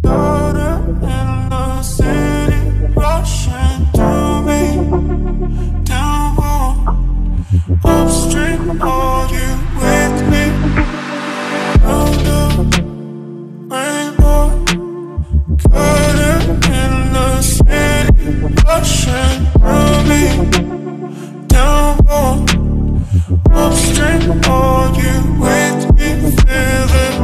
Daughter in the city, rushing to me. Downpour, upstream, are you with me? Round the rainbow, daughter in the city, rushing to me. Downpour, upstream, are you with me? Feel it.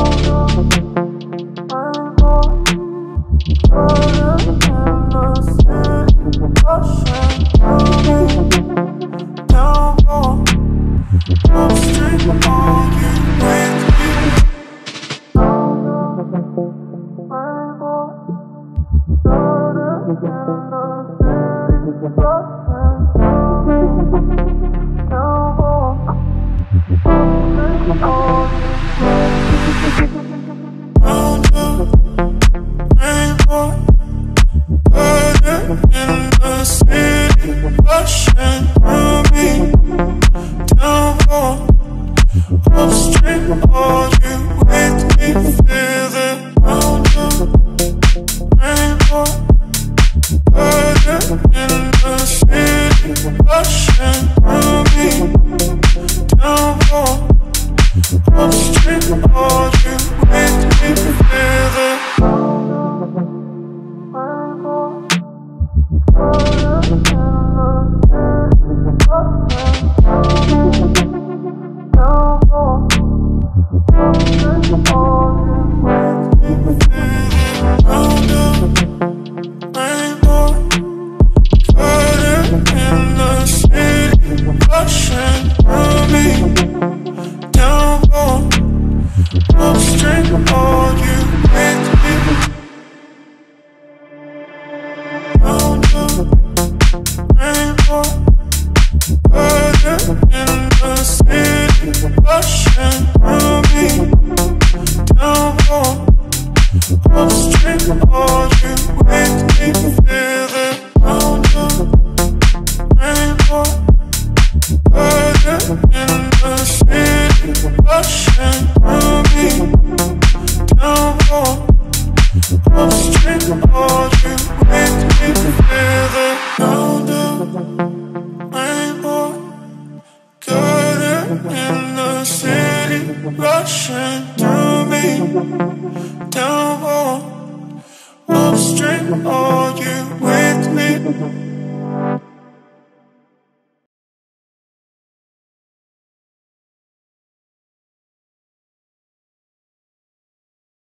Rushing to me, downpour, upstream, are you